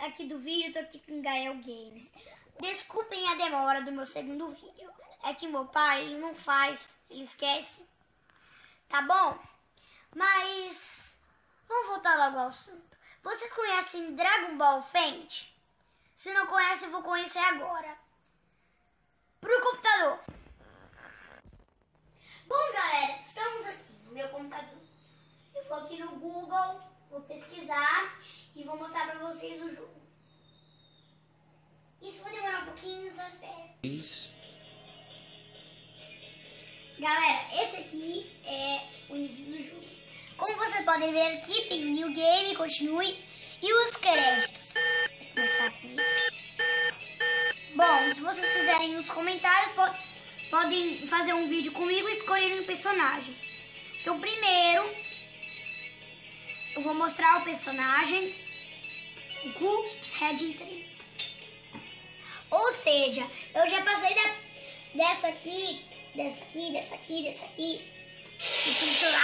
aqui do vídeo, tô aqui com Gael Games. Desculpem a demora do meu segundo vídeo. É que meu pai, ele não faz, ele esquece. Tá bom? Mas vamos voltar logo ao assunto. Vocês conhecem Dragon Ball Fate? Se não conhecem, eu vou conhecer agora. Pro computador. Bom, galera, estamos aqui no meu computador. Eu vou aqui no Google, vou pesquisar e vou mostrar pra vocês o jogo. Isso vai demorar um pouquinho, só espera. Galera, esse aqui é o início do jogo. Como vocês podem ver aqui, tem o New Game, continue e os créditos. Vou começar aqui. Bom, se vocês quiserem nos comentários, podem fazer um vídeo comigo e escolher um personagem. Então, primeiro, eu vou mostrar o personagem, o Goku Saiyajin 3. Ou seja, eu já passei dessa aqui. E tem que chorar.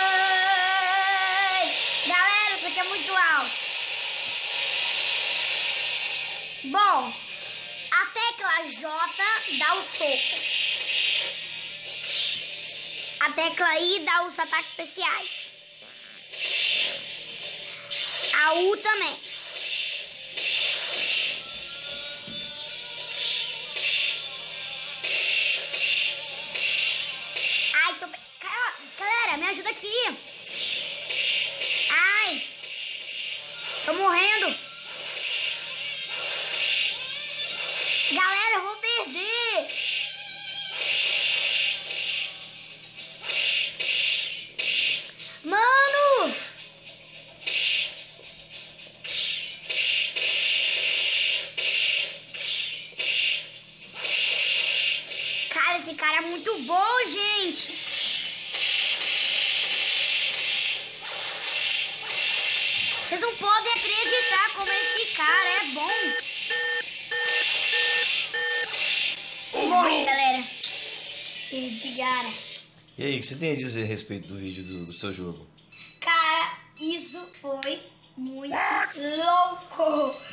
Ai! Galera, isso aqui é muito alto. Bom, a tecla J dá o soco. A tecla I dá os ataques especiais. A U também. Ai, tô... Galera, me ajuda aqui. Ai, tô morrendo. Galera, eu vou perder. Mano! Cara, esse cara é muito bom, gente. Vocês não podem acreditar como esse cara é bom. Morri, galera. Que digara. E aí, o que você tem a dizer a respeito do vídeo do seu jogo? Cara, isso foi muito louco.